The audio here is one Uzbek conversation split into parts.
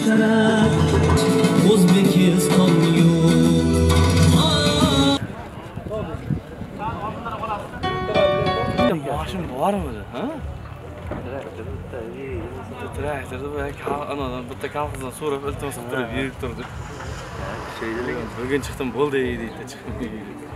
sharaf O'zbekiston Maaşım var mıydı? Ha? Traktörde belki anadan bitta kalkızdan so'rab iltimos qilib turib yurib turdi. Bugun chiqdim bo'ldi deydi chiqib.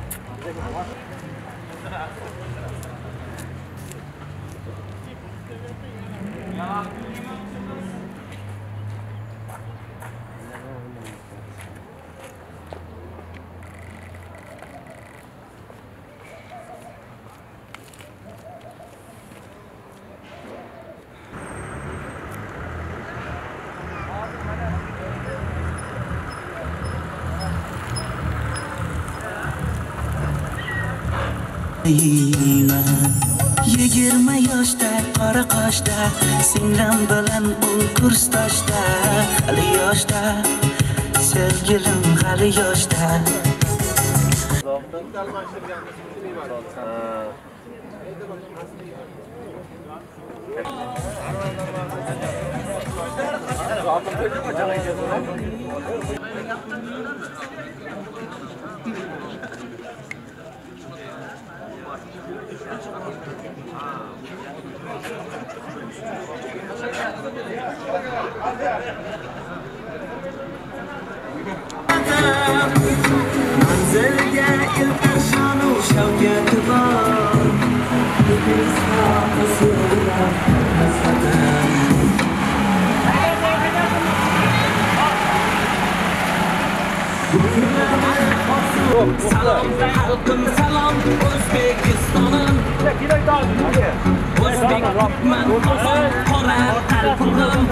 Yigirma yoshda qora qoshda singlim bilan u kursdoshda hali yoshda sevgilim hali yoshda manzilga ilk shonu shavkati bor salom xalqim salom O'zbekistonim O'zbekman qora qalbim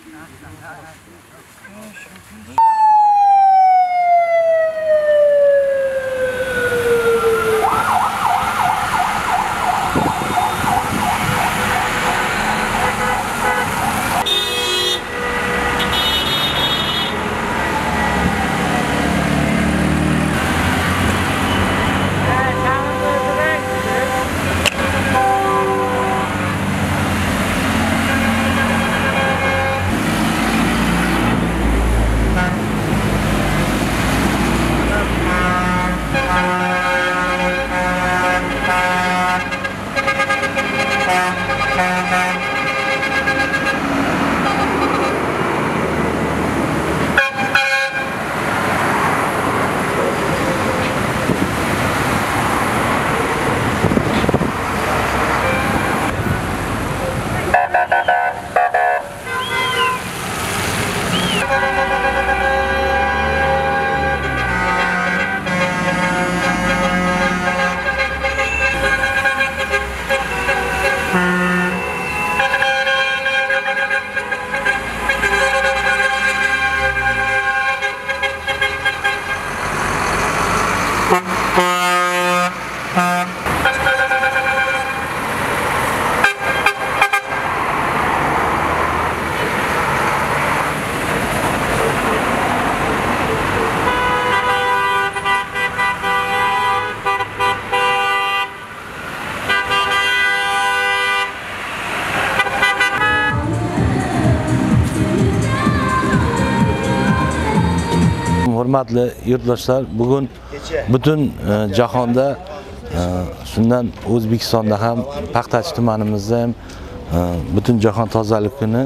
Hurmatli yurtdoshlar, bugun butun jahonda, shundan O'zbekistonda ham, Paxtachi tumanimizda ham butun jahon tozalik kuni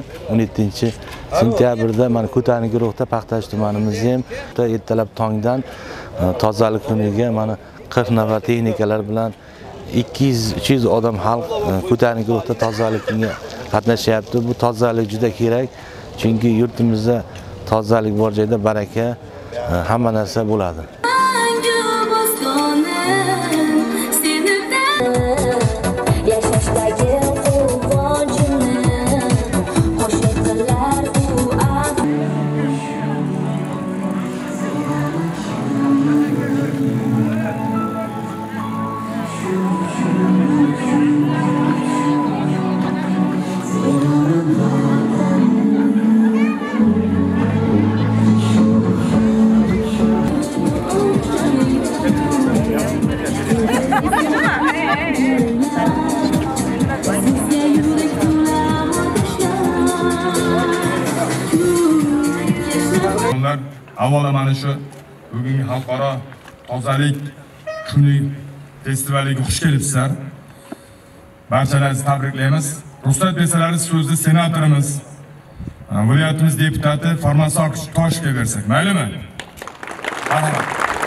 17-sentyabrda mana Ko'tani guruhda Paxtachi tumanimizda ham ertalab tongdan tozalik kuniga mana 40 nafar texnikalar bilan 200-300 odam xalq Ko'tani guruhda tozalikka qatnashyapti. Bu tozalik juda kerak, chunki yurtimizda tozalik bor joyda baraka, hamma narsa bo'ladi. Avvalo mana shu bugungi xalqaro tozalik kuni festivaliga xush kelibsizlar. Barchalaringizni tabriklaymiz. Ruxsat bersalarsiz so'zni senatorimiz, viloyatimiz deputati Farmansor Toshga bersak, maylimi? Marhamat.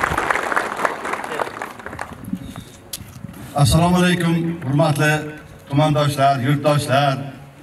Assalomu alaykum, hurmatli tumandoshlar, yurtdoshlar.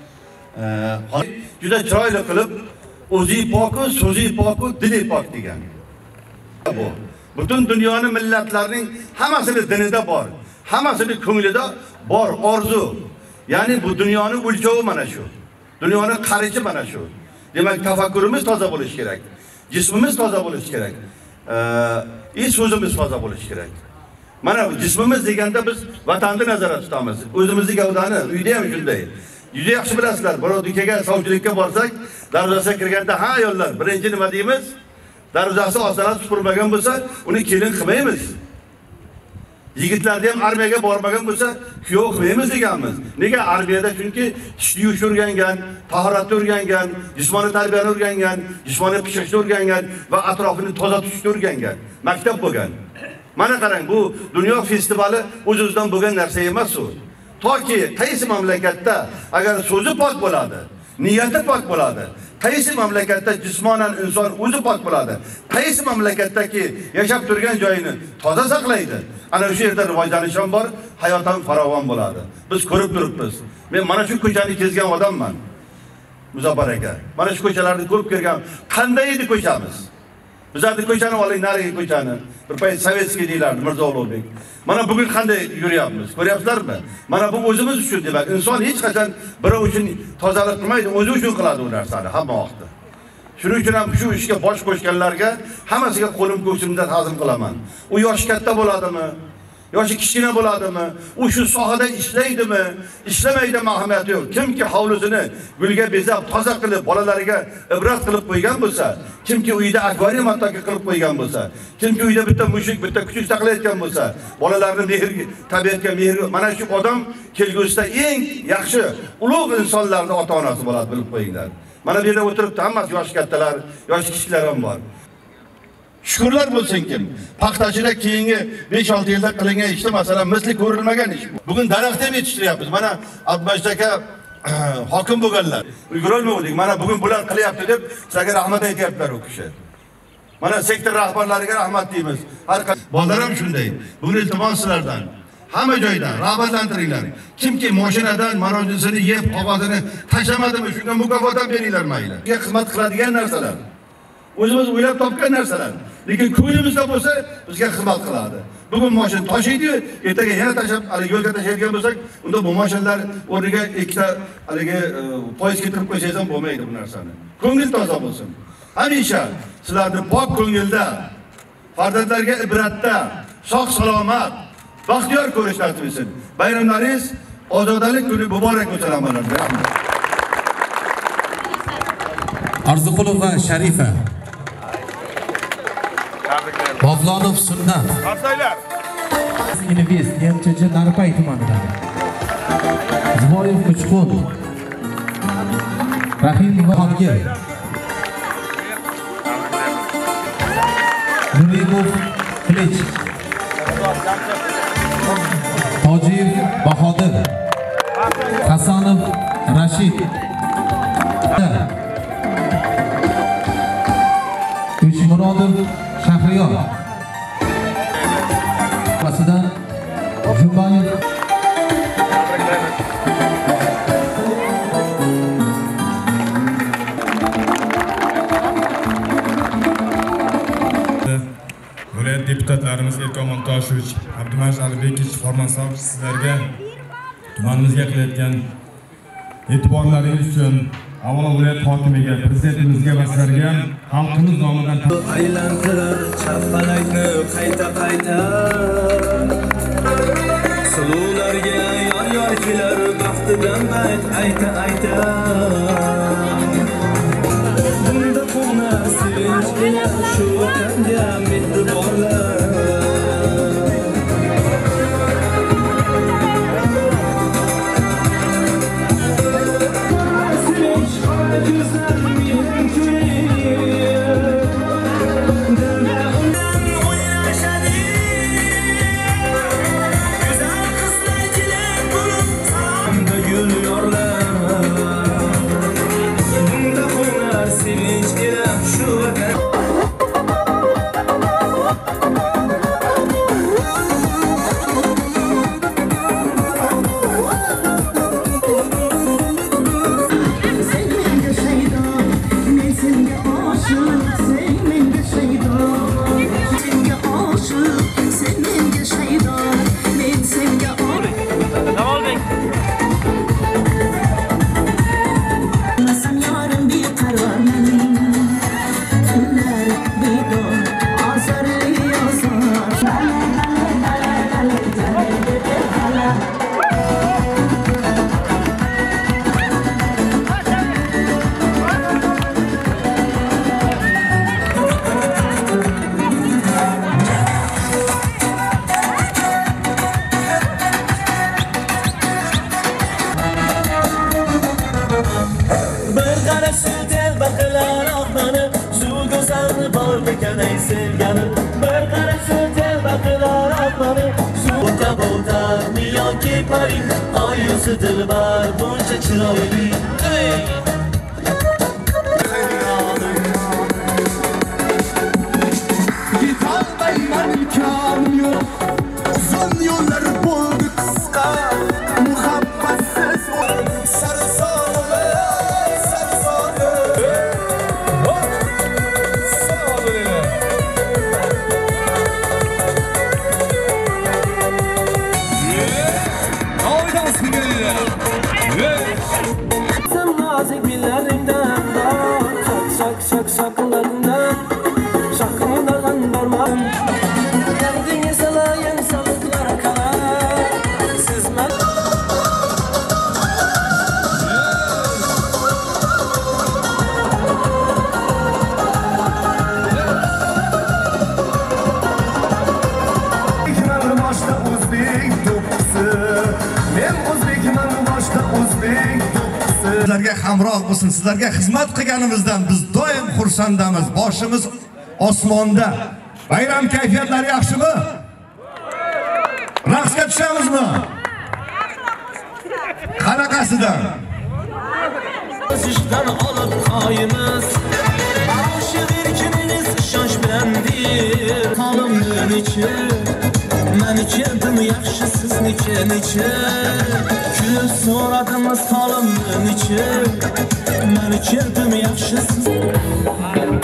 Juda chiroyli qilib o'zi poku, so'zi poku, dili pok degan. Bu butun dunyoning millatlarining hammasini dinida bor, hammasini ko'nglida bor orzu. Ya'ni bu dunyoning o'lchovi mana shu. Dunyoning qarichi mana shu. Demak, tafakkurimiz toza bo'lishi kerak. Jismimiz toza bo'lishi kerak. So'zimiz toza bo'lishi kerak. Mana jismimiz deganda biz vatanni nazarda tutamiz. O'zimizning gavdani, uyda ham shunday. Juda yaxshi bilasizlar, birov dikaga sovchilikka borsak, darvozasiga kirganda ha ayollar, birinchi nima deymiz? Darvozasi osalat supurmagan bo'lsa, uni kelin qilmaymiz. Yigitlarni ham armiyaga bormagan bo'lsa, kuyov qilmaymiz deganmiz. Nega armiyada? Chunki tishni yuvish o'rgangan, tahoratni o'rgangan, jismoniy tarbiyani o'rgangan, jismoniy pishishni o'rgangan va atrofini toza tutishni o'rgangan. Maktab bo'lgan. Mana qarang, bu dunyo festivali o'z-o'zidan bo'lgan narsa emas u. Toki qaysi mamlakatda agar so'zi pok bo'ladi, niyati pok bo'ladi, qaysi mamlakatda jismonan inson o'zi pok bo'ladi, qaysi mamlakatdaki yashab turgan joyini toza saqlaydi, ana o'sha yerda rivojlanish ham bor, hayot ham farovon bo'ladi. Biz ko'rib turibmiz. Men mana shu ko'chani kezgan odamman. Muzaffar aka, mana shu ko'chalarni ko'rib kelgan. Qanday edi ko'chamiz? Bizlarni ko'chani oling, nariga ko'chani. Bir payt sovetskiy deylardi Mirzo Ulug'bek. Mana bugun qanday yurayapmiz? Ko'ryapsizlarmi? Mana bu o'zimiz uchun demak. Inson hech qachon birov uchun tozalik qilmaydi, o'zi uchun qiladi u narsani hamma vaqtda. Shuning uchun ham shu ishga bosh qo'shganlarga hammasiga qo'lim ko'ksimdan ta'zim qilaman. U yoshi katta bo'ladimi? Yoshi kichkina bo'ladimi? U shu sohada ishlaydimi? Ishlamaydimi ahamiyati yo'q. Kimki hovlisini gulga bezab, toza qilib, bolalariga ibrat qilib qo'ygan bo'lsa, kimki uyda akvarium hattoki qilib qo'ygan bo'lsa, kimki uyda bitta mushuk, bitta kuchuk saqlayotgan bo'lsa, bolalarni mehrga, tabiatga mehr, mana shu odam kelgusida eng yaxshi ulug' insonlarning ota-onasi bo'ladi, bilib qo'yinglar. Mana bu yerda o'tiribdi, hammasi yosh kattalar, yosh kichiklar ham bor. Shukrlar bo'lsinkim. Paxtachilar keyingi 5-6 yilda qilingan ishda masalan misli ko'rilmagan ish. Bugun daraxt ham yetishtiryapmiz. Mana Abdumajid aka hokim bo'lganlar. Ulgurolmadik. Mana bugun bular qilyapti deb sizlarga rahmat aytyaptilar u kishi. Mana sektor rahbarlariga rahmat deymiz. Har bolalar ham shunday. Bugun iltimos sizlardan hamma joydan rag'batlantiringlar. Kimki mashinadan marojisini yeb, qog'ozini tashlamadimi, shunga mukofot ham beringlar mayli. Sizga xizmat qiladigan narsalar. O'zimiz o'ylab topgan narsalar. Lekin ko'nglimizda bo'lsa, bizga xizmat qiladi. Bugun mashina tashiydi, ertaga yana tashab, hali yo'lga tashaydigan bo'lsak, unda bu mashinalar o'rniga ikkita haligi poyez keltirib qo'ysangiz ham bo'lmaydi bu narsani. Ko'ngil toza bo'lsin. Hamisha sizlarni pok ko'ngilda, farzandlarga ibratda, sog' salomat, baxtiyor ko'rish nasib etsin. Bayramlaringiz ozodalik kuni muborak bo'lsin hammalarga. Arziqulova Sharifa, Bog'lonov Sunnat, Invest MCC Narpay tumanidan, Zuboyev Uchqun, Rahimova Xongir, Nurimov Qilich, Tojiyev Bahodir, Hasanov Rashid, Murodov Shahriyor, Vasidan Jumbayev, Viloyat deputatlarimiz Erkon Montoshovich, Abdumajid Alibekov, Farmansov sizlarga tumanimizga qilayotgan e'tiborlaringiz uchun avvalo viloyat hokimiga, prezidentimizga va sizlarga xalqimiz nomidan aylantirar chapalakni qayta suluvlarga yor kelar baxtidan bayt ayta bunda qo'nar sevinch ila shu vatanga mehribonlar dilbar buncha chiroyli yetolmayman imkonim yo'q uzun yo'llar bo'ldi qisqa muhabbatsiz Sevgilerinden saklarından sakınlardan varmam. Derdini salayım salıklara karar. Sizmen Boshda o'zbek to'qqisi. Men o'zbekman, boshda o'zbek to'qqisi. Sizlarga hamroh bo'lsin, sizlarga xizmat qilganimizdan biz doim xursandamiz. Boshimiz osmonda. Bayram kayfiyatlari yaxshimi? Raqsga tushamizmi? Qanaqasidan? O'zishdan olib qoyimiz. O'sha erkiniz ishonch bilan dir. Qolimning ichi meniki dim yaxshi sizniki necha. Kulib so'radimiz qolimning ichi meniki dim yaxshi siz.